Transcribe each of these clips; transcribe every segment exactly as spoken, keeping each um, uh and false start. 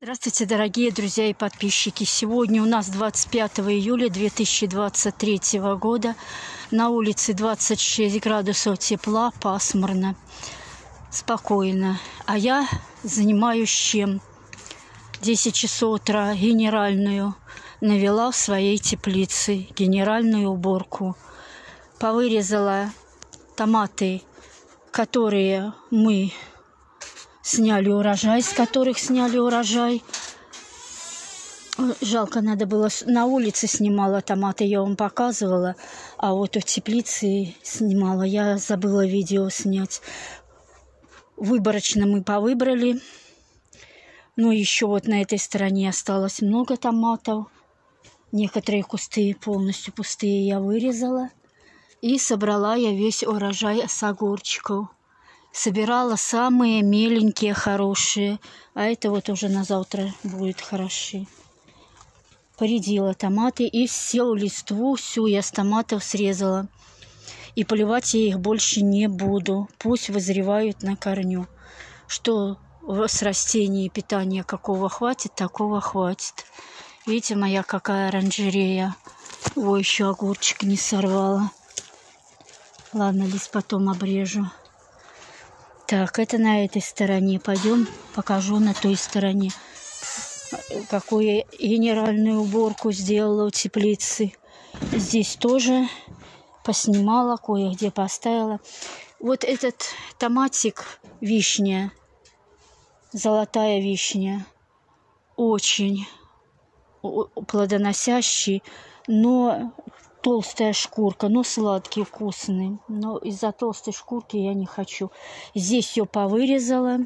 Здравствуйте, дорогие друзья и подписчики! Сегодня у нас двадцать пятое июля две тысячи двадцать третьего года. На улице двадцать шесть градусов тепла, пасмурно, спокойно. А я занимаюсь чем? десять часов утра генеральную навела в своей теплице, генеральную уборку. Повырезала томаты, которые мы сняли урожай, с которых сняли урожай. Жалко, надо было... На улице снимала томаты, я вам показывала. А вот в теплице снимала. Я забыла видео снять. Выборочно мы повыбрали. Ну, еще вот на этой стороне осталось много томатов. Некоторые кусты полностью пустые я вырезала. И собрала я весь урожай с огурчиков. Собирала самые меленькие, хорошие. А это вот уже на завтра будет хороши. Поредила томаты и всю листву, всю я с томатов срезала. И поливать я их больше не буду. Пусть вызревают на корню. Что с растений питания какого хватит, такого хватит. Видите, моя какая оранжерея. Ой, еще огурчик не сорвала. Ладно, лист потом обрежу. Так, это на этой стороне. Пойдем, покажу на той стороне, какую генеральную уборку сделала в теплице. Здесь тоже поснимала, кое-где поставила. Вот этот томатик, вишня, золотая вишня, очень плодоносящий, но толстая шкурка, но сладкий, вкусный. Но из-за толстой шкурки я не хочу. Здесь все повырезала.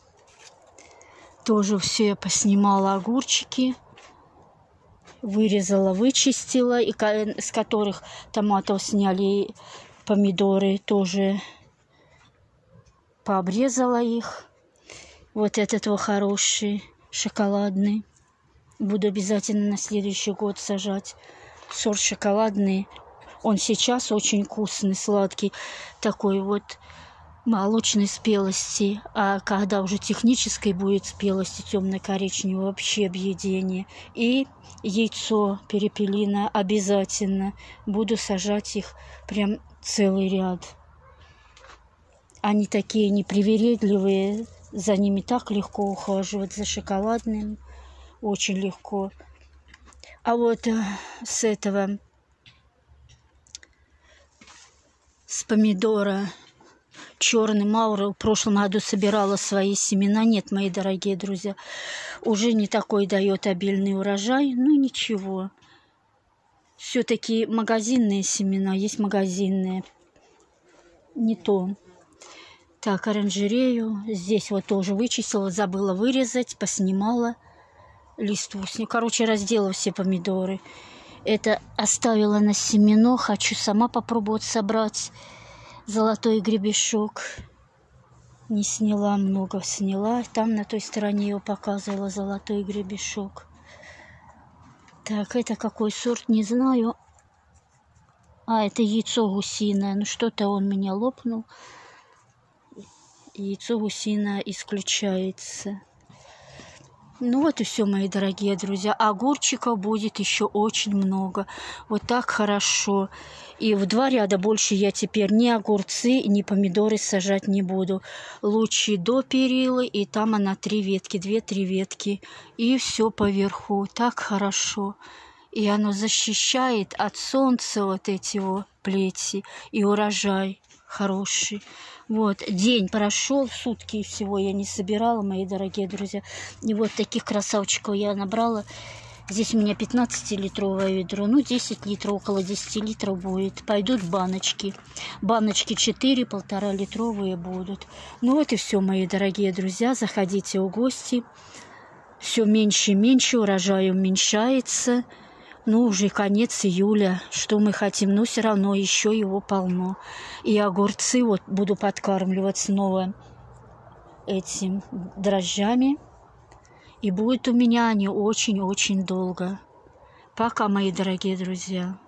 Тоже все я поснимала огурчики. Вырезала, вычистила. И с которых томатов сняли помидоры, тоже пообрезала их. Вот этот вот хороший, шоколадный. Буду обязательно на следующий год сажать. Сорт шоколадный. Он сейчас очень вкусный, сладкий. Такой вот молочной спелости. А когда уже технической будет спелости, темно-коричневой, вообще объедение. И яйцо перепелиное обязательно. Буду сажать их прям целый ряд. Они такие непривередливые. За ними так легко ухаживать. За шоколадным очень легко. А вот с этого, с помидора черный маур в прошлом году собирала свои семена. Нет, мои дорогие друзья, уже не такой дает обильный урожай. Ну ничего. Все-таки магазинные семена, есть магазинные. Не то. Так, оранжерею. Здесь вот тоже вычистила, забыла вырезать, поснимала. Листву. Короче, раздела все помидоры. Это оставила на семено. Хочу сама попробовать собрать золотой гребешок. Не сняла много, сняла. Там на той стороне я показывала золотой гребешок. Так, это какой сорт, не знаю. А, это яйцо гусиное. Ну, что-то он меня лопнул. Яйцо гусиное исключается. Ну вот и все, мои дорогие друзья. Огурчиков будет еще очень много. Вот так хорошо. И в два ряда больше я теперь ни огурцы, ни помидоры сажать не буду. Лучше до перилы, и там она три ветки, две-три ветки. И все поверху. Так хорошо. И оно защищает от солнца вот эти вот плети. И урожай хороший. Вот, день прошел, сутки всего я не собирала, мои дорогие друзья. И вот таких красавчиков я набрала. Здесь у меня пятнадцатилитровое ведро, ну десять литров, около десяти литров будет. Пойдут баночки. Баночки четыре, полтора литровые будут. Ну вот и все, мои дорогие друзья. Заходите в гости. Все меньше и меньше, урожай уменьшается. Ну, уже конец июля. Что мы хотим? Но все равно еще его полно. И огурцы вот буду подкармливать снова этим дрожжами. И будет у меня они очень-очень долго. Пока, мои дорогие друзья.